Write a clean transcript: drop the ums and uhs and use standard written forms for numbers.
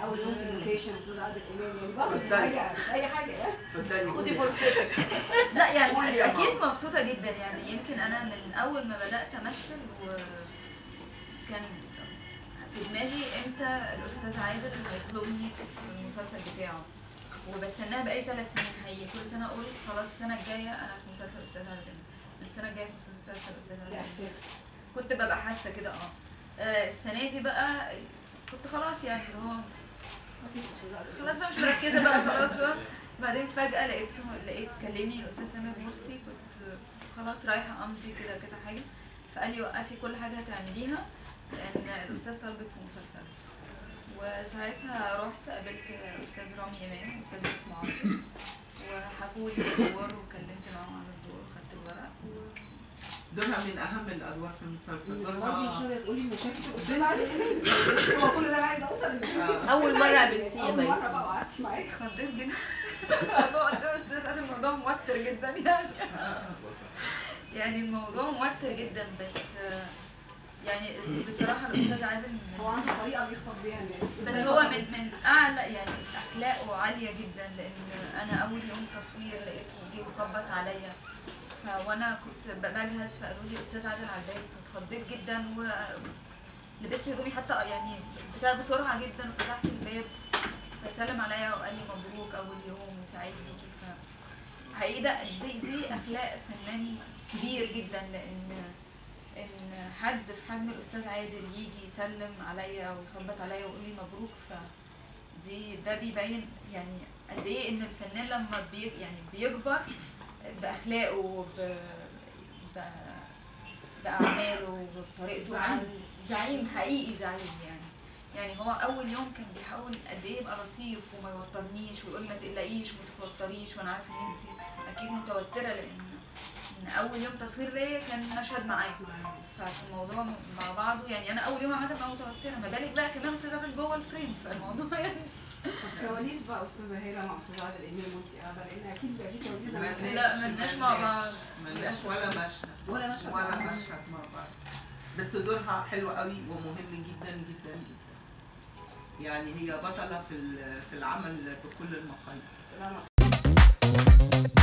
اول يوم في اللوكيشن استاذ عادل امام، يعني باخد حاجه اي حاجه خدي فرصتك. لا يعني اكيد مبسوطه جدا، يعني يمكن انا من اول ما بدات امثل وكان في دماغي امتى الاستاذ عادل هيطلبني في المسلسل بتاعه، وبستناها بقالي 3 سنين حقيقي. كل سنه اقول خلاص السنه الجايه انا في مسلسل استاذ عادل امام، السنه الجايه في مسلسل استاذ عادل امام. احساس كنت ببقى حاسه كده. السنه دي بقى كنت خلاص يعني اللي هو خلاص بقى مش مركزه بقى خلاص بقى. بعدين فجاه لقيت كلمني الاستاذ سامر مرسي، كنت خلاص رايحه امضي كده كذا حاجه، فقال لي وقفي كل حاجه هتعمليها لان الاستاذ طلبك في مسلسل. وساعتها رحت قابلت الاستاذ رامي امام واستاذ يوسف معاصر وحكوا لي الدور وكلمت معاهم عن الدور وخدت الورق دورها من اهم الادوار في المسلسل. برضه مش قادره تقولي انه شافت الاستاذ عادل امام، هو كل ده انا عايزه اوصل ان اول مره قابلتيه اول مره بقى وقعدتي معايا اتخضيت جدا. الموضوع قلت له استاذ عادل الموضوع موتر جدا يعني الموضوع موتر جدا، بس يعني بصراحه الاستاذ عادل هو عنده طريقه بيخطب بيها الناس، بس هو من اعلى يعني اخلاقه عاليه جدا، لان انا اول يوم تصوير لقيته جه يخبط عليا وانا كنت بجهز فقالوا لي الاستاذ عادل على الباب، فاتخضيت جدا ولبست هدومي حتى يعني بتاع بسرعه جدا وفتحت الباب فسلم عليا وقال لي مبروك اول يوم وسعيد بيكي. حقيقي ده دي اخلاق فنان كبير جدا، لان حد في حجم الاستاذ عادل يجي يسلم عليا ويخبط عليا ويقول لي مبروك، ده بيبين يعني قد ايه ان الفنان لما يعني بيكبر باخلاقه باعماله بطريقته، زعيم حقيقي زعيم يعني هو اول يوم كان بيحاول قد ايه يبقى لطيف وما يوترنيش ويقول ما تقلقيش وما تتوتريش، وانا عارفه ان انت اكيد متوتره لان اول يوم تصوير ليا كان مشهد معاه، فالموضوع مع بعضه يعني انا اول يوم عامه بقى متوتره، ما بالك بقى كمان استاذ عادل جوه الفريم، فالموضوع يعني الكواليس بقى استاذه هاله مع استاذ عادل امام وانت قاعده، لان اكيد بقى في كواليس. لا مالناش مع بعض ولا مشهد ولا مشهد مع بعض، بس دورها حلو قوي ومهم جدا جدا جدا، يعني هي بطله في العمل بكل المقاييس.